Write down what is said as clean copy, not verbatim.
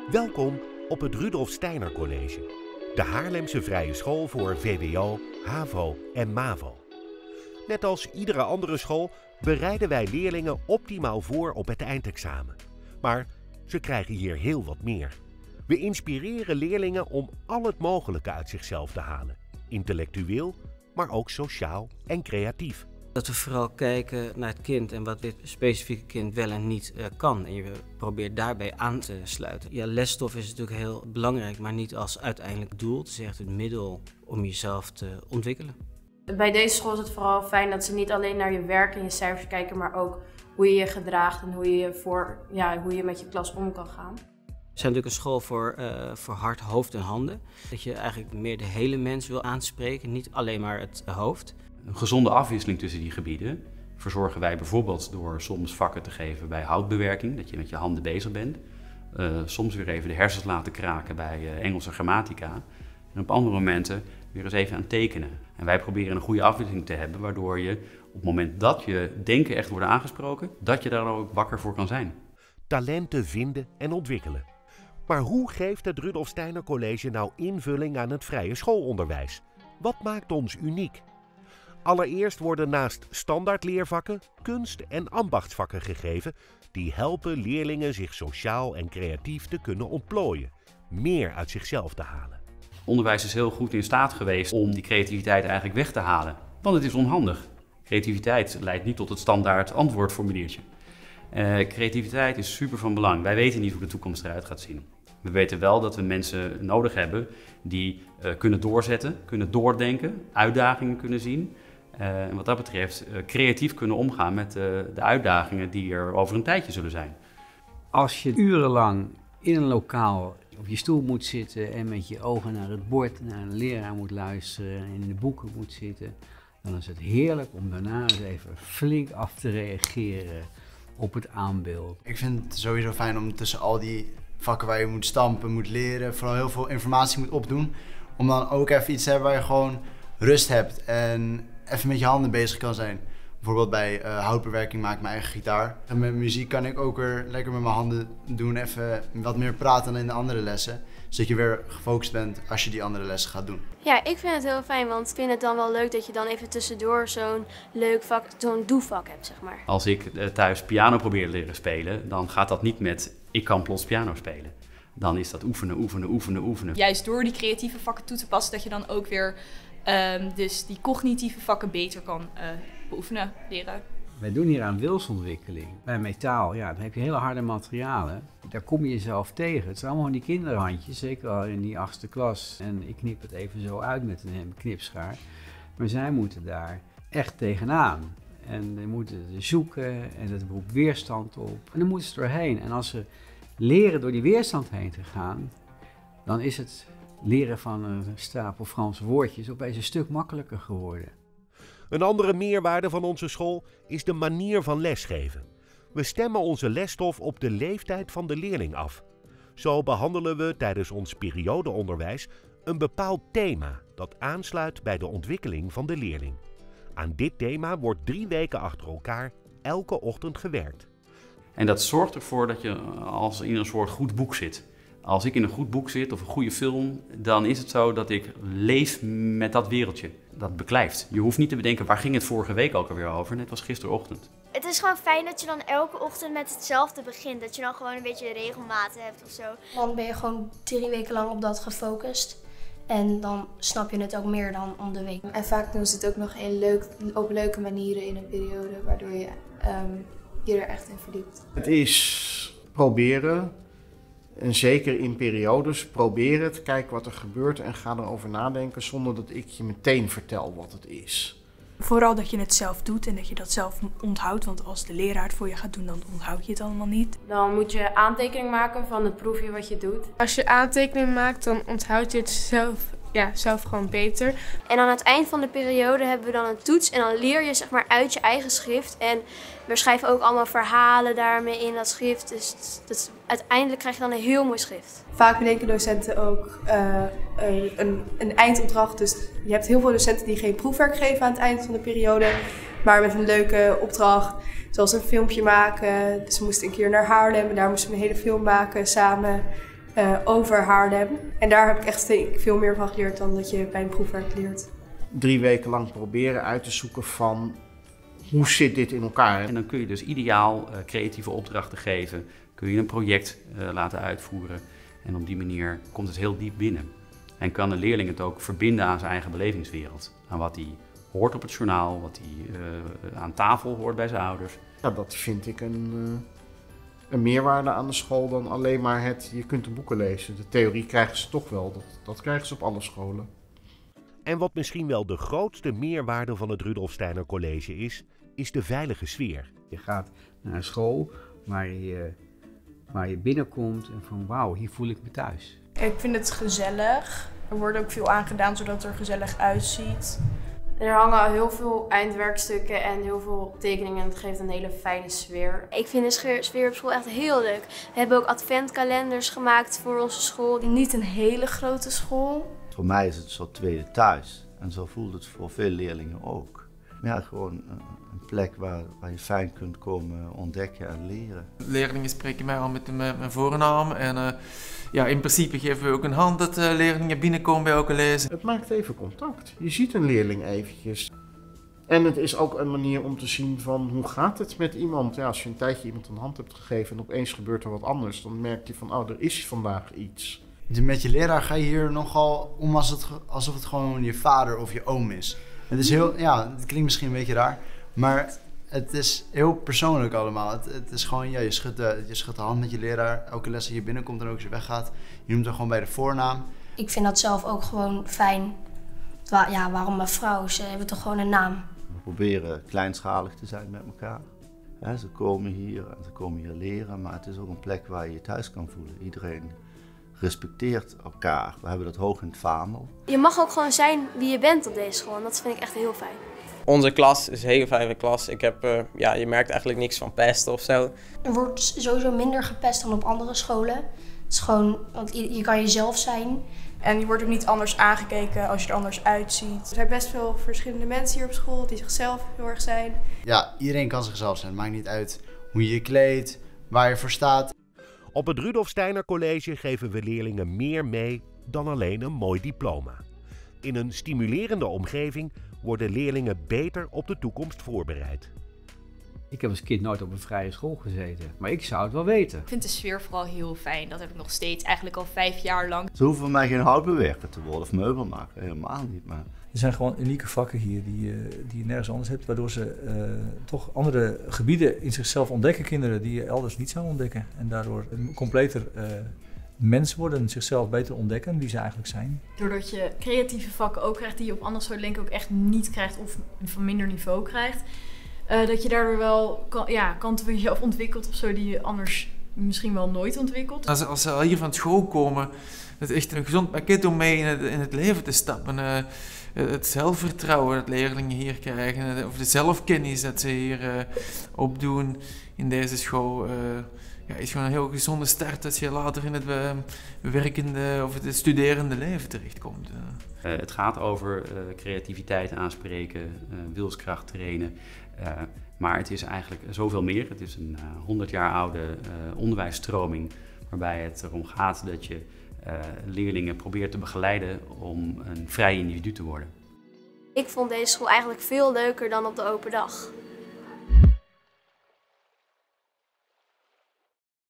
Welkom op het Rudolf Steiner College, de Haarlemse vrije school voor VWO, HAVO en MAVO. Net als iedere andere school bereiden wij leerlingen optimaal voor op het eindexamen. Maar ze krijgen hier heel wat meer. We inspireren leerlingen om al het mogelijke uit zichzelf te halen. Intellectueel, maar ook sociaal en creatief. Dat we vooral kijken naar het kind en wat dit specifieke kind wel en niet kan. En je probeert daarbij aan te sluiten. Ja, lesstof is natuurlijk heel belangrijk, maar niet als uiteindelijk doel. Het is echt het middel om jezelf te ontwikkelen. Bij deze school is het vooral fijn dat ze niet alleen naar je werk en je cijfers kijken, maar ook hoe je je gedraagt en hoe je met je klas om kan gaan. We zijn natuurlijk een school voor hart, hoofd en handen. Dat je eigenlijk meer de hele mens wil aanspreken, niet alleen maar het hoofd. Een gezonde afwisseling tussen die gebieden verzorgen wij bijvoorbeeld door soms vakken te geven bij houtbewerking, dat je met je handen bezig bent. Soms weer even de hersens laten kraken bij Engelse grammatica. En op andere momenten weer eens even aan tekenen. En wij proberen een goede afwisseling te hebben, waardoor je op het moment dat je denken echt wordt aangesproken, dat je daar ook wakker voor kan zijn. Talenten vinden en ontwikkelen. Maar hoe geeft het Rudolf Steiner College nou invulling aan het vrije schoolonderwijs? Wat maakt ons uniek? Allereerst worden naast standaardleervakken kunst- en ambachtsvakken gegeven die helpen leerlingen zich sociaal en creatief te kunnen ontplooien, meer uit zichzelf te halen. Onderwijs is heel goed in staat geweest om die creativiteit eigenlijk weg te halen, want het is onhandig. Creativiteit leidt niet tot het standaard antwoordformuliertje. Creativiteit is super van belang. Wij weten niet hoe de toekomst eruit gaat zien. We weten wel dat we mensen nodig hebben die kunnen doorzetten, kunnen doordenken, uitdagingen kunnen zien. En wat dat betreft creatief kunnen omgaan met de uitdagingen die er over een tijdje zullen zijn. Als je urenlang in een lokaal op je stoel moet zitten en met je ogen naar het bord, naar een leraar moet luisteren en in de boeken moet zitten, dan is het heerlijk om daarna eens even flink af te reageren op het aanbeeld. Ik vind het sowieso fijn om tussen al die vakken waar je moet stampen, moet leren, vooral heel veel informatie moet opdoen, om dan ook even iets te hebben waar je gewoon rust hebt en even met je handen bezig kan zijn. Bijvoorbeeld bij houtbewerking maak ik mijn eigen gitaar. En met muziek kan ik ook weer lekker met mijn handen doen, even wat meer praten dan in de andere lessen. Zodat je weer gefocust bent als je die andere lessen gaat doen. Ja, ik vind het heel fijn, want ik vind het dan wel leuk dat je dan even tussendoor zo'n leuk vak, zo'n doevak hebt, zeg maar. Als ik thuis piano probeer te leren spelen, dan gaat dat niet met ik kan plots piano spelen. Dan is dat oefenen, oefenen, oefenen, oefenen. Juist door die creatieve vakken toe te passen, dat je dan ook weer dus die cognitieve vakken beter kan beoefenen, leren. Wij doen hier aan wilsontwikkeling. Bij metaal, ja, dan heb je hele harde materialen. Daar kom je jezelf tegen. Het zijn allemaal die kinderhandjes, zeker al in die 8e klas. En ik knip het even zo uit met een knipschaar. Maar zij moeten daar echt tegenaan. En ze moeten zoeken en dat roept weerstand op. En dan moeten ze doorheen. En als ze leren door die weerstand heen te gaan, dan is het leren van een stapel Franse woordjes opeens een stuk makkelijker geworden. Een andere meerwaarde van onze school is de manier van lesgeven. We stemmen onze lesstof op de leeftijd van de leerling af. Zo behandelen we tijdens ons periodeonderwijs een bepaald thema dat aansluit bij de ontwikkeling van de leerling. Aan dit thema wordt 3 weken achter elkaar elke ochtend gewerkt. En dat zorgt ervoor dat je als in een soort goed boek zit. Als ik in een goed boek zit of een goede film, dan is het zo dat ik leef met dat wereldje. Dat beklijft. Je hoeft niet te bedenken, waar ging het vorige week ook alweer over? Net was gisterochtend. Het is gewoon fijn dat je dan elke ochtend met hetzelfde begint. Dat je dan gewoon een beetje regelmaat hebt of zo. Dan ben je gewoon 3 weken lang op dat gefocust. En dan snap je het ook meer dan om de week. En vaak doen ze het ook nog op leuke manieren in een periode, waardoor je je er echt in verdiept. Het is proberen. En zeker in periodes, probeer het, kijk wat er gebeurt en ga erover nadenken zonder dat ik je meteen vertel wat het is. Vooral dat je het zelf doet en dat je dat zelf onthoudt, want als de leraar het voor je gaat doen, dan onthoud je het allemaal niet. Dan moet je aantekening maken van het proefje wat je doet. Als je aantekening maakt, dan onthoud je het zelf gewoon beter. En aan het eind van de periode hebben we dan een toets en dan leer je zeg maar uit je eigen schrift. En we schrijven ook allemaal verhalen daarmee in dat schrift. Dus uiteindelijk krijg je dan een heel mooi schrift. Vaak bedenken docenten ook een eindopdracht. Dus je hebt heel veel docenten die geen proefwerk geven aan het eind van de periode. Maar met een leuke opdracht, zoals een filmpje maken. Dus we moesten een keer naar Haarlem en daar moesten we een hele film maken samen. over Haarlem. En daar heb ik echt veel meer van geleerd dan dat je bij een proefwerk leert. 3 weken lang proberen uit te zoeken van hoe zit dit in elkaar. En dan kun je dus ideaal creatieve opdrachten geven, kun je een project laten uitvoeren en op die manier komt het heel diep binnen. En kan een leerling het ook verbinden aan zijn eigen belevingswereld, aan wat hij hoort op het journaal, wat hij aan tafel hoort bij zijn ouders. Ja, dat vind ik een meerwaarde aan de school dan alleen maar je kunt de boeken lezen. De theorie krijgen ze toch wel, dat krijgen ze op alle scholen. En wat misschien wel de grootste meerwaarde van het Rudolf Steiner College is de veilige sfeer. Je gaat naar een school waar je binnenkomt en van wauw, hier voel ik me thuis. Ik vind het gezellig. Er wordt ook veel aan gedaan zodat het er gezellig uitziet. Er hangen heel veel eindwerkstukken en heel veel tekeningen en het geeft een hele fijne sfeer. Ik vind de sfeer op school echt heel leuk. We hebben ook adventkalenders gemaakt voor onze school. Niet een hele grote school. Voor mij is het een soort tweede thuis en zo voelt het voor veel leerlingen ook. Ja, gewoon een plek waar je fijn kunt komen ontdekken en leren. Leerlingen spreken mij al met mijn voornaam en in principe geven we ook een hand dat leerlingen binnenkomen bij elke les. Het maakt even contact. Je ziet een leerling eventjes. En het is ook een manier om te zien van hoe gaat het met iemand. Ja, als je een tijdje iemand een hand hebt gegeven en opeens gebeurt er wat anders, dan merk je van er is vandaag iets. Met je leraar ga je hier nogal om alsof het gewoon je vader of je oom is. Het is heel, het klinkt misschien een beetje raar, maar het is heel persoonlijk allemaal. Het is gewoon, je schudt de hand met je leraar, elke les die je binnenkomt en ook als je weggaat. Je noemt hem gewoon bij de voornaam. Ik vind dat zelf ook gewoon fijn. Waarom mevrouw? Ze hebben toch gewoon een naam. We proberen kleinschalig te zijn met elkaar. Ja, ze komen hier en ze komen hier leren, maar het is ook een plek waar je je thuis kan voelen. Iedereen respecteert elkaar. We hebben dat hoog in het vaandel. Je mag ook gewoon zijn wie je bent op deze school en dat vind ik echt heel fijn. Onze klas is een hele fijne klas. Je merkt eigenlijk niks van pesten of zo. Er wordt sowieso minder gepest dan op andere scholen. Het is gewoon, want je kan jezelf zijn. En je wordt ook niet anders aangekeken als je er anders uitziet. Er zijn best veel verschillende mensen hier op school die zichzelf heel erg zijn. Ja, iedereen kan zichzelf zijn. Het maakt niet uit hoe je je kleedt, waar je voor staat. Op het Rudolf Steiner College geven we leerlingen meer mee dan alleen een mooi diploma. In een stimulerende omgeving worden leerlingen beter op de toekomst voorbereid. Ik heb als kind nooit op een vrije school gezeten, maar ik zou het wel weten. Ik vind de sfeer vooral heel fijn. Dat heb ik nog steeds, eigenlijk al 5 jaar lang. Ze hoeven mij geen houtbewerker te worden of meubelmaker, helemaal niet. Maar er zijn gewoon unieke vakken hier die je nergens anders hebt, waardoor ze toch andere gebieden in zichzelf ontdekken, kinderen die je elders niet zou ontdekken. En daardoor een completer mens worden, zichzelf beter ontdekken wie ze eigenlijk zijn. Doordat je creatieve vakken ook krijgt die je op andere scholen denk ik ook echt niet krijgt of van minder niveau krijgt. Dat je daardoor wel kanten van jezelf ontwikkelt of zo die je anders misschien wel nooit ontwikkelt. Als ze hier van school komen, het is echt een gezond pakket om mee in het leven te stappen. Het zelfvertrouwen dat leerlingen hier krijgen, of de zelfkennis dat ze hier opdoen in deze school, is gewoon een heel gezonde start als je later in het werkende of het studerende leven terechtkomt. Het gaat over creativiteit aanspreken, wilskracht trainen. Maar het is eigenlijk zoveel meer. Het is een 100 jaar oude onderwijsstroming waarbij het erom gaat dat je leerlingen probeert te begeleiden om een vrij individu te worden. Ik vond deze school eigenlijk veel leuker dan op de open dag.